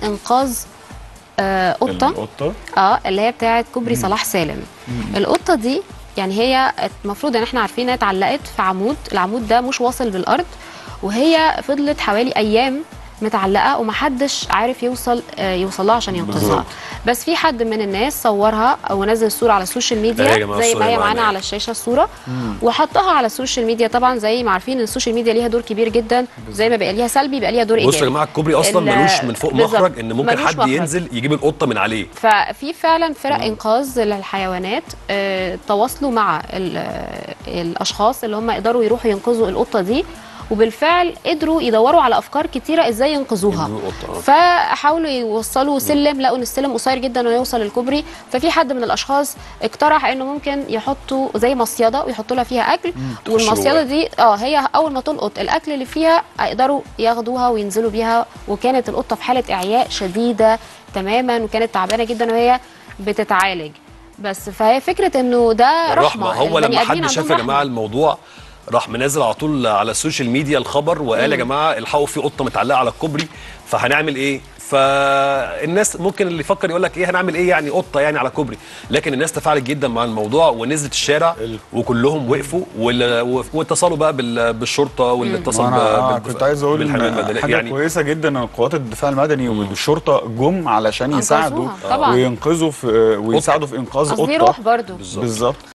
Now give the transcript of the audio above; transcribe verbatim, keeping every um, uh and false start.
انقاذ آه قطه القطه اه اللي هي بتاعه كوبري مم. صلاح سالم. مم. القطه دي يعني هي المفروض ان احنا عارفين انها اتعلقت في عمود، العمود ده مش واصل بالارض، وهي فضلت حوالي ايام متعلقه ومحدش عارف يوصل آه يوصل لها عشان ينقذها. بس في حد من الناس صورها او نزل الصوره على السوشيال ميديا زي ما هي معانا على الشاشه الصوره، وحطها على السوشيال ميديا. طبعا زي ما عارفين ان السوشيال ميديا ليها دور كبير جدا، زي ما بقى ليها سلبي بقى ليها دور ايجابي. بصوا يا جماعه الكوبري اصلا ملوش من فوق مخرج ان ممكن حد مخرج. ينزل يجيب القطه من عليه. ففي فعلا فرق انقاذ للحيوانات اه تواصلوا مع الاشخاص اللي هم يقدروا يروحوا ينقذوا القطه دي، وبالفعل قدروا يدوروا على افكار كتيره ازاي ينقذوها. فحاولوا يوصلوا سلم، لقوا ان السلم قصير جدا ويوصل للكوبري. ففي حد من الاشخاص اقترح انه ممكن يحطوا زي مصيده ويحطوا لها فيها اكل، والمصيده دي اه هي اول ما تلقط الاكل اللي فيها يقدروا ياخدوها وينزلوا بيها. وكانت القطه في حاله اعياء شديده تماما، وكانت تعبانه جدا وهي بتتعالج. بس فهي فكره انه ده رحمه. هو لما حد شاف يا جماعه الموضوع راح منزل على طول على السوشيال ميديا الخبر وقال يا جماعه الحقوا في قطه متعلقه على الكوبري، فهنعمل ايه؟ فالناس ممكن اللي يفكر يقول لك ايه هنعمل ايه يعني قطه يعني على كوبري، لكن الناس تفاعلت جدا مع الموضوع ونزلت الشارع وكلهم وقفوا واتصلوا بقى بالشرطه واللي اتصل آه كنت عايز اقول حاجه يعني كويسه جدا ان قوات الدفاع المدني والشرطه جم علشان يساعدوا وينقذوا في ويساعدوا في انقاذ قطه. روح برضه بالظبط.